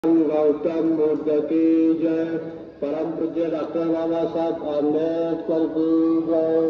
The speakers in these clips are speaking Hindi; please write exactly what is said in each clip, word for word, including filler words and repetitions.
गौतम बुद्ध की जय। परम पूज्य डॉक्टर बाबा साहब अम्बेडकर की जय।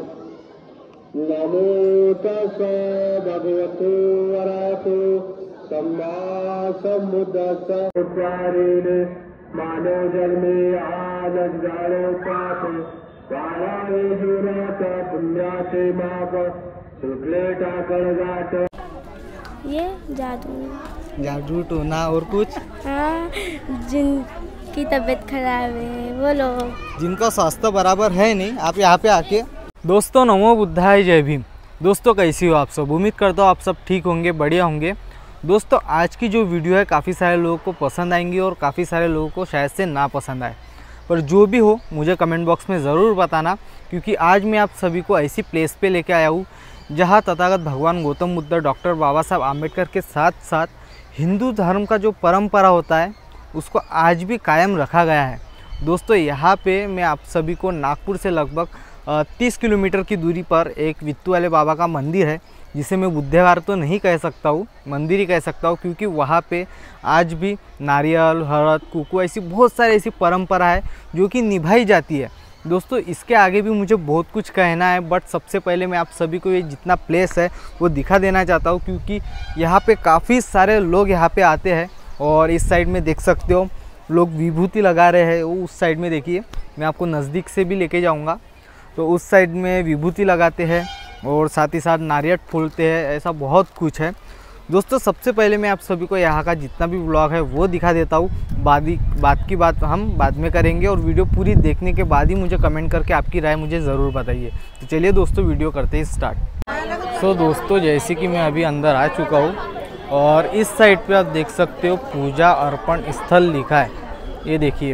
नमो तस्सै भगवतो अरहतो सम्मा सम्बुद्दस्सै। उच्चारेण मानव जन्मे आनंद जानो पाप वाराणे जुनात पुण्याचे माप शुक्ले टाकळ जात। ये जादू जादू टोना और कुछ। हाँ, जिनकी तबीयत खराब है वो लोग, जिनका स्वास्थ्य बराबर है नहीं, आप यहाँ पे आके। दोस्तों नमो बुद्धाय जय भीम। दोस्तों कैसी हो आप सब? उम्मीद करता हूँ आप सब ठीक होंगे, बढ़िया होंगे। दोस्तों आज की जो वीडियो है काफ़ी सारे लोगों को पसंद आएंगी और काफ़ी सारे लोगों को शायद से ना पसंद आए, पर जो भी हो मुझे कमेंट बॉक्स में ज़रूर बताना, क्योंकि आज मैं आप सभी को ऐसी प्लेस पे लेके आया हूँ जहाँ तथागत भगवान गौतम बुद्ध, डॉक्टर बाबा साहब आम्बेडकर के साथ साथ हिंदू धर्म का जो परंपरा होता है उसको आज भी कायम रखा गया है। दोस्तों यहाँ पे मैं आप सभी को नागपुर से लगभग तीस किलोमीटर की दूरी पर एक वित्तू वाले बाबा का मंदिर है, जिसे मैं बुद्धवार तो नहीं कह सकता हूँ, मंदिर ही कह सकता हूँ, क्योंकि वहाँ पे आज भी नारियल, हरद, कुकू ऐसी बहुत सारी ऐसी परंपरा है जो कि निभाई जाती है। दोस्तों इसके आगे भी मुझे बहुत कुछ कहना है, बट सबसे पहले मैं आप सभी को ये जितना प्लेस है वो दिखा देना चाहता हूँ, क्योंकि यहाँ पे काफ़ी सारे लोग यहाँ पे आते हैं। और इस साइड में देख सकते हो लोग विभूति लगा रहे हैं, वो उस साइड में देखिए, मैं आपको नज़दीक से भी लेके जाऊँगा। तो उस साइड में विभूति लगाते हैं और साथ ही साथ नारियल फूलते हैं, ऐसा बहुत कुछ है। दोस्तों सबसे पहले मैं आप सभी को यहाँ का जितना भी व्लॉग है वो दिखा देता हूँ, बाद बात की बात हम बाद में करेंगे, और वीडियो पूरी देखने के बाद ही मुझे कमेंट करके आपकी राय मुझे ज़रूर बताइए। तो चलिए दोस्तों वीडियो करते हैं स्टार्ट। सो दोस्तों जैसे कि मैं अभी अंदर आ चुका हूँ और इस साइड पे आप देख सकते हो पूजा अर्पण स्थल लिखा है, ये देखिए।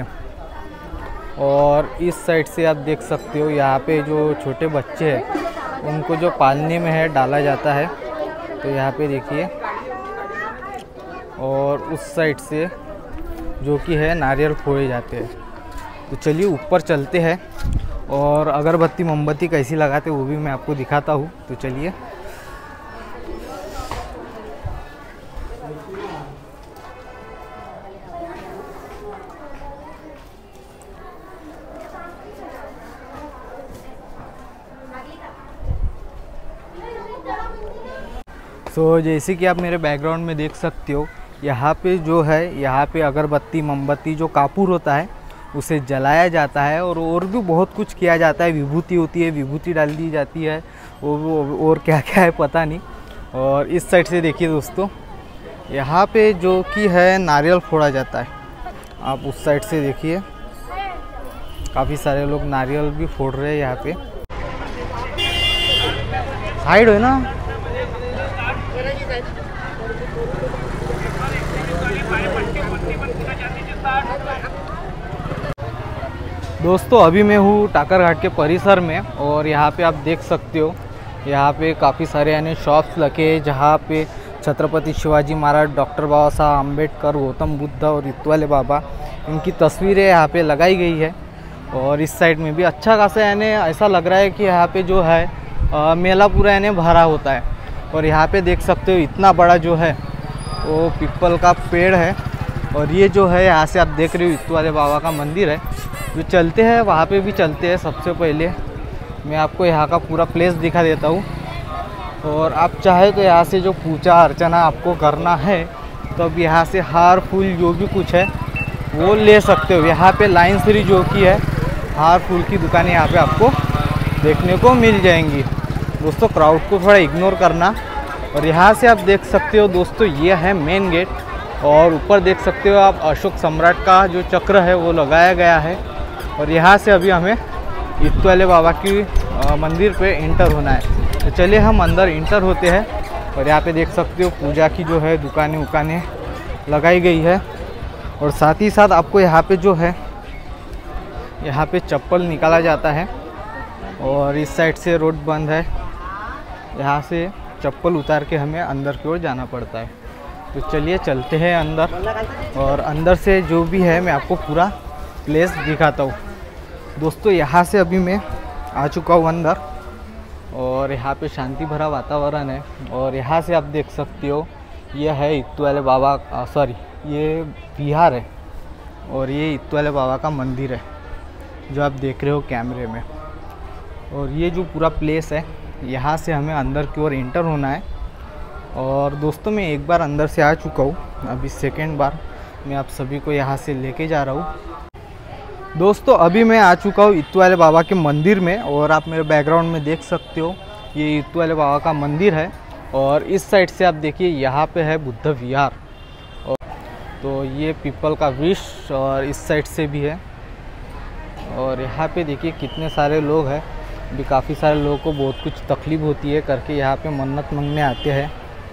और इस साइड से आप देख सकते हो यहाँ पे जो छोटे बच्चे हैं उनको जो पालने में है डाला जाता है, तो यहाँ पे देखिए। और उस साइड से जो कि है नारियल फोड़े जाते हैं। तो चलिए ऊपर चलते हैं और अगरबत्ती मोमबत्ती कैसी लगाते वो भी मैं आपको दिखाता हूँ। तो चलिए। तो so, जैसे कि आप मेरे बैकग्राउंड में देख सकते हो, यहाँ पे जो है यहाँ पे अगरबत्ती मोमबत्ती जो कापूर होता है उसे जलाया जाता है, और और भी बहुत कुछ किया जाता है। विभूति होती है, विभूति डाल दी जाती है, वो और क्या क्या है पता नहीं। और इस साइड से देखिए दोस्तों, यहाँ पे जो कि है नारियल फोड़ा जाता है। आप उस साइड से देखिए काफ़ी सारे लोग नारियल भी फोड़ रहे हैं यहाँ पे। साइड है ना। दोस्तों अभी मैं हूँ टाकर घाट के परिसर में, और यहाँ पे आप देख सकते हो यहाँ पे काफ़ी सारे यानी शॉप्स लगे, जहाँ पे छत्रपति शिवाजी महाराज, डॉक्टर बाबा साहब आम्बेडकर, गौतम बुद्ध और वित्तू वाले बाबा, इनकी तस्वीरें यहाँ पे लगाई गई है। और इस साइड में भी अच्छा खासा यानी ऐसा लग रहा है कि यहाँ पे जो है आ, मेला पूरा यानी भरा होता है। और यहाँ पे देख सकते हो इतना बड़ा जो है वो पीपल का पेड़ है, और ये जो है यहाँ से आप देख रहे हो वित्तू वाले बाबा का मंदिर है। जो चलते हैं वहाँ पे भी चलते हैं। सबसे पहले मैं आपको यहाँ का पूरा प्लेस दिखा देता हूँ, और आप चाहे तो यहाँ से जो पूजा अर्चना आपको करना है तो अब यहाँ से हार फूल जो भी कुछ है वो ले सकते हो। यहाँ पे लाइन श्री जो कि है हार फूल की दुकानें यहाँ पे आपको देखने को मिल जाएंगी। दोस्तों क्राउड को थोड़ा इग्नोर करना। और यहाँ से आप देख सकते हो दोस्तों ये है मेन गेट, और ऊपर देख सकते हो आप अशोक सम्राट का जो चक्र है वो लगाया गया है। और यहाँ से अभी हमें वित्तू वाले बाबा की मंदिर पे इंटर होना है। तो चलिए हम अंदर इंटर होते हैं। और यहाँ पे देख सकते हो पूजा की जो है दुकानें उकानें लगाई गई है, और साथ ही साथ आपको यहाँ पे जो है यहाँ पे चप्पल निकाला जाता है। और इस साइड से रोड बंद है, यहाँ से चप्पल उतार के हमें अंदर की ओर जाना पड़ता है। तो चलिए चलते हैं अंदर, और अंदर से जो भी है मैं आपको पूरा प्लेस दिखाता हूँ। दोस्तों यहाँ से अभी मैं आ चुका हूँ अंदर, और यहाँ पे शांति भरा वातावरण है। और यहाँ से आप देख सकते हो यह है वित्तू वाले बाबा, सॉरी ये विहार है और ये इत्तवाले बाबा का मंदिर है जो आप देख रहे हो कैमरे में। और ये जो पूरा प्लेस है, यहाँ से हमें अंदर की ओर एंटर होना है। और दोस्तों मैं एक बार अंदर से आ चुका हूँ, अभी सेकेंड बार मैं आप सभी को यहाँ से लेके जा रहा हूँ। दोस्तों अभी मैं आ चुका हूँ इत्तवाले बाबा के मंदिर में और आप मेरे बैकग्राउंड में देख सकते हो ये इत्तवाले बाबा का मंदिर है। और इस साइड से आप देखिए यहाँ पे है बुद्ध विहार, और तो ये पीपल का वृक्ष और इस साइड से भी है। और यहाँ पे देखिए कितने सारे लोग हैं, भी काफ़ी सारे लोगों को बहुत कुछ तकलीफ़ होती है करके यहाँ पे मन्नत मांगने आते हैं।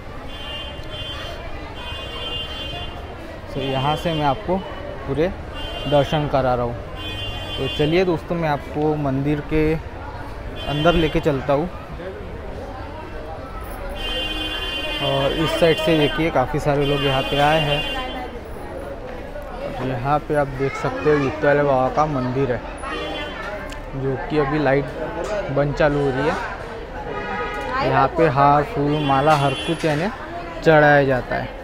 तो यहाँ से मैं आपको पूरे दर्शन करा रहा हूँ। तो चलिए दोस्तों मैं आपको मंदिर के अंदर लेके चलता हूँ। और इस साइड से देखिए काफ़ी सारे लोग यहाँ पे आए हैं। यहाँ पे आप देख सकते हो इत्तवाले बाबा का मंदिर है जो कि अभी लाइट बंद चालू हो रही है। यहाँ पे हार फूल माला हर कुछ यानी चढ़ाया जाता है।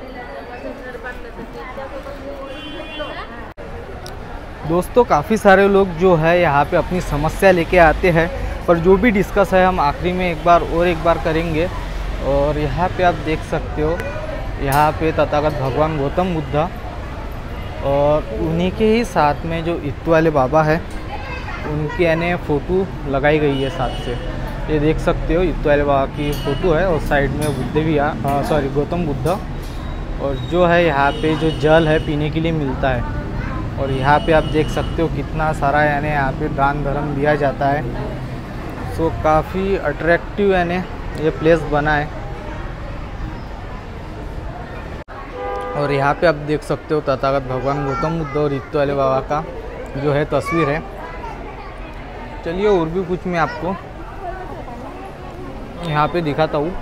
दोस्तों काफ़ी सारे लोग जो है यहाँ पे अपनी समस्या लेके आते हैं, पर जो भी डिस्कस है हम आखिरी में एक बार और एक बार करेंगे। और यहाँ पे आप देख सकते हो यहाँ पे तथागत भगवान गौतम बुद्ध और उन्हीं के ही साथ में जो इत्तवाले बाबा है उनकी यानी फ़ोटो लगाई गई है साथ से। ये देख सकते हो इत्तवाले बाबा की फ़ोटो है और साइड में बुद्ध भी आ सॉरी गौतम बुद्ध। और जो है यहाँ पे जो जल है पीने के लिए मिलता है। और यहाँ पे आप देख सकते हो कितना सारा यानी यहाँ पे दान धर्म दिया जाता है। सो काफ़ी अट्रैक्टिव यानी ये प्लेस बना है। और यहाँ पे आप देख सकते हो तथागत भगवान गौतम बुद्ध और इत्तवाले बाबा का जो है तस्वीर है। चलिए और भी कुछ मैं आपको यहाँ पे दिखाता हूँ।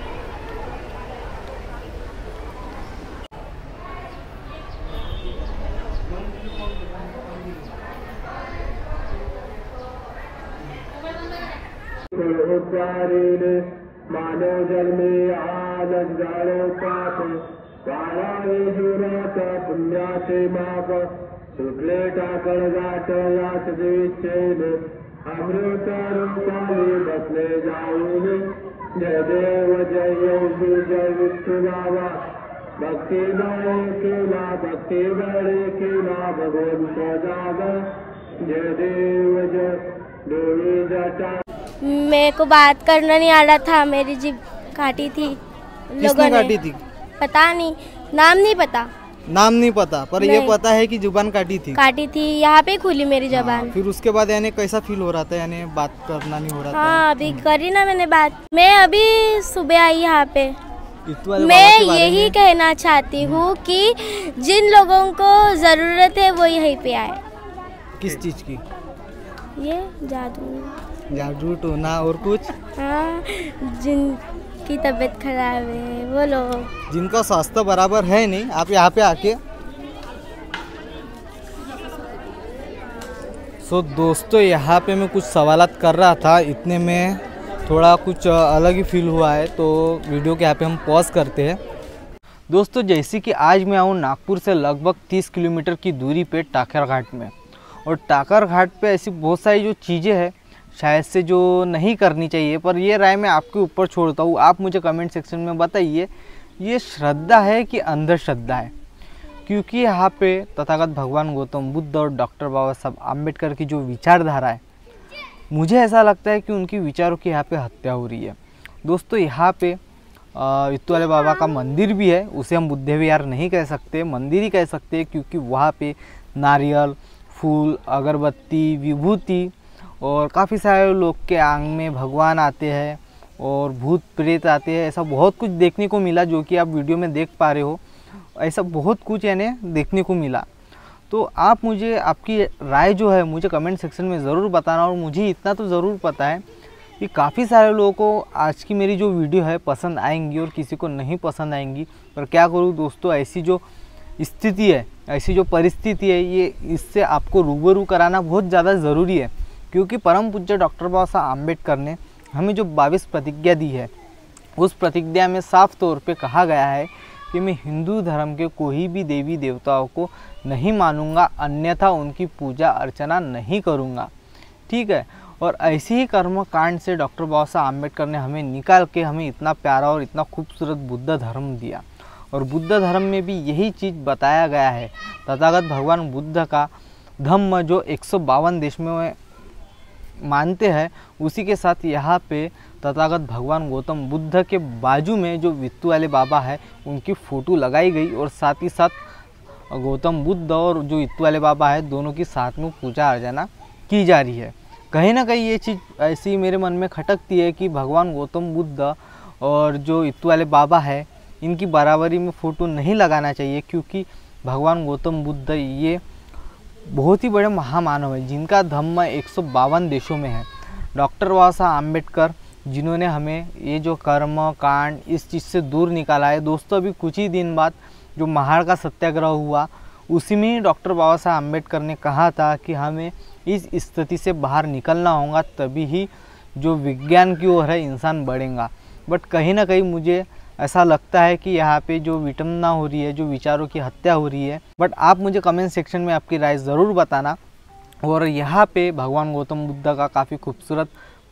मानव जन्मे आनंदारो पाप कारावे जुरात पुण्याचे माप शुक्ले टाकळ गाठ यात दिविचेन अमृत रूपाने बसले जाऊन जय देव जय योगी जय विष्णु बाबा भक्ति बळे केला भक्ति बळे केला भगवंत जागा जय देव जय डोळी जटा। मेरे को बात करना नहीं आ रहा था, मेरी जीभ काटी थी लोगों ने। काटी थी? पता नहीं, नाम नहीं पता। नाम नहीं पता पर ये पता है कि जुबान काटी थी। काटी थी, यहाँ पे खुली मेरी जुबान। फिर उसके बाद यानी कैसा फील हो रहा था, यानी बात करना नहीं हो रहा था? हाँ अभी करी ना मैंने बात। मैं अभी सुबह आई यहाँ पे। मैं यही कहना चाहती हूँ कि जिन लोगों को जरूरत है वो यहीं पे आए। किस चीज की? ये जादू जादू टोना और कुछ? हाँ जिनकी तबीयत खराब है वो लोग, जिनका स्वास्थ्य बराबर है नहीं, आप यहाँ पे आके। सो दोस्तों यहाँ पे मैं कुछ सवालात कर रहा था, इतने में थोड़ा कुछ अलग ही फील हुआ है, तो वीडियो के यहाँ पे हम पॉज करते हैं। दोस्तों जैसे कि आज मैं आऊँ नागपुर से लगभग तीस किलोमीटर की दूरी पे टाकर घाट में, और टाकर घाट पे ऐसी बहुत सारी जो चीज़ें हैं शायद से जो नहीं करनी चाहिए, पर ये राय मैं आपके ऊपर छोड़ता हूँ। आप मुझे कमेंट सेक्शन में बताइए ये श्रद्धा है कि अंधश्रद्धा है। क्योंकि यहाँ पे तथागत भगवान गौतम बुद्ध और डॉक्टर बाबा साहब आम्बेडकर की जो विचारधारा है, मुझे ऐसा लगता है कि उनकी विचारों की यहाँ पे हत्या हो रही है। दोस्तों यहाँ पे इत्तवाले बाबा का मंदिर भी है, उसे हम बुद्ध विहार नहीं कह सकते, मंदिर ही कह सकते हैं, क्योंकि वहाँ पे नारियल फूल अगरबत्ती विभूति और काफ़ी सारे लोग के आंग में भगवान आते हैं और भूत प्रेत आते हैं। ऐसा बहुत कुछ देखने को मिला जो कि आप वीडियो में देख पा रहे हो। ऐसा बहुत कुछ यानी देखने को मिला। तो आप मुझे आपकी राय जो है मुझे कमेंट सेक्शन में ज़रूर बताना। और मुझे इतना तो ज़रूर पता है कि काफ़ी सारे लोगों को आज की मेरी जो वीडियो है पसंद आएंगी और किसी को नहीं पसंद आएंगी। पर क्या करूँ दोस्तों, ऐसी जो स्थिति है, ऐसी जो परिस्थिति है, ये इससे आपको रूबरू कराना बहुत ज़्यादा ज़रूरी है। क्योंकि परम पूज्य डॉक्टर बाबा साहब आम्बेडकर ने हमें जो बाईस प्रतिज्ञा दी है, उस प्रतिज्ञा में साफ तौर पे कहा गया है कि मैं हिंदू धर्म के कोई भी देवी देवताओं को नहीं मानूंगा, अन्यथा उनकी पूजा अर्चना नहीं करूंगा। ठीक है। और ऐसे ही कर्म कांड से डॉक्टर बाबा साहब आम्बेडकर ने हमें निकाल के हमें इतना प्यारा और इतना खूबसूरत बुद्ध धर्म दिया। और बुद्ध धर्म में भी यही चीज़ बताया गया है। तथागत भगवान बुद्ध का धम्म जो एक सौ बावन देश में मानते हैं, उसी के साथ यहाँ पे तथागत भगवान गौतम बुद्ध के बाजू में जो वित्तु वाले बाबा है उनकी फ़ोटो लगाई गई, और साथ ही साथ गौतम बुद्ध और जो वित्तु वाले बाबा है दोनों की साथ में पूजा अर्चना की जा रही है। कहीं ना कहीं ये चीज़ ऐसी मेरे मन में खटकती है कि भगवान गौतम बुद्ध और जो वित्तु वाले बाबा है इनकी बराबरी में फ़ोटो नहीं लगाना चाहिए, क्योंकि भगवान गौतम बुद्ध ये बहुत ही बड़े महामानव है जिनका धम्म एक सौ बावन देशों में है। डॉक्टर बाबा साहब आम्बेडकर जिन्होंने हमें ये जो कर्म कांड इस चीज़ से दूर निकाला है। दोस्तों अभी कुछ ही दिन बाद जो महाड़ का सत्याग्रह हुआ उसी में ही डॉक्टर बाबा साहब आम्बेडकर ने कहा था कि हमें इस स्थिति से बाहर निकलना होगा, तभी ही जो विज्ञान की ओर है इंसान बढ़ेगा। बट कहीं ना कहीं मुझे ऐसा लगता है कि यहाँ पे जो विटंबना हो रही है, जो विचारों की हत्या हो रही है। बट आप मुझे कमेंट सेक्शन में आपकी राय ज़रूर बताना। और यहाँ पे भगवान गौतम बुद्ध का काफ़ी खूबसूरत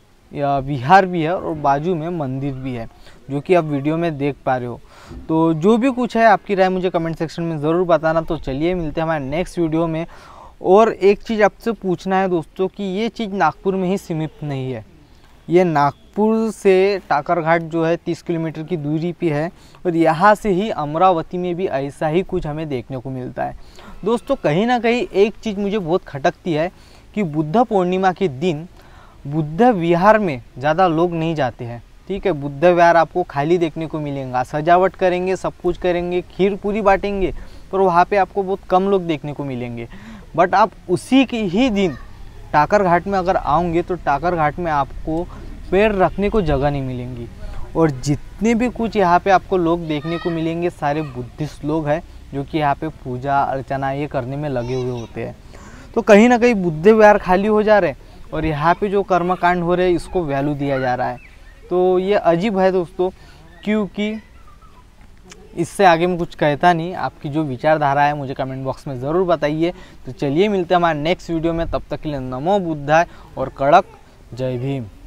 विहार भी है और बाजू में मंदिर भी है, जो कि आप वीडियो में देख पा रहे हो। तो जो भी कुछ है आपकी राय मुझे कमेंट सेक्शन में ज़रूर बताना। तो चलिए मिलते हैं हमारे नेक्स्ट वीडियो में। और एक चीज़ आपसे पूछना है दोस्तों कि ये चीज़ नागपुर में ही सीमित नहीं है, ये नागपुर से टाकर घाट जो है तीस किलोमीटर की दूरी पे है, और यहाँ से ही अमरावती में भी ऐसा ही कुछ हमें देखने को मिलता है। दोस्तों कहीं ना कहीं एक चीज़ मुझे बहुत खटकती है कि बुद्ध पूर्णिमा के दिन बुद्ध विहार में ज़्यादा लोग नहीं जाते हैं। ठीक है, बुद्ध विहार आपको खाली देखने को मिलेगा, सजावट करेंगे, सब कुछ करेंगे, खीर पूरी बांटेंगे, पर वहाँ पे आपको बहुत कम लोग देखने को मिलेंगे। बट आप उसी के ही दिन टाकर घाट में अगर आओगे तो टाकर घाट में आपको पैर रखने को जगह नहीं मिलेंगी, और जितने भी कुछ यहाँ पे आपको लोग देखने को मिलेंगे सारे बुद्धिस्ट लोग हैं जो कि यहाँ पे पूजा अर्चना ये करने में लगे हुए होते हैं। तो कहीं ना कहीं बुद्ध विहार खाली हो जा रहे हैं और यहाँ पे जो कर्मकांड हो रहे हैं इसको वैल्यू दिया जा रहा है। तो ये अजीब है दोस्तों, क्योंकि इससे आगे मैं कुछ कहता नहीं। आपकी जो विचारधारा है मुझे कमेंट बॉक्स में ज़रूर बताइए। तो चलिए मिलते हैं हमारे नेक्स्ट वीडियो में, तब तक के लिए नमो बुद्धाय और कड़क जय भीम।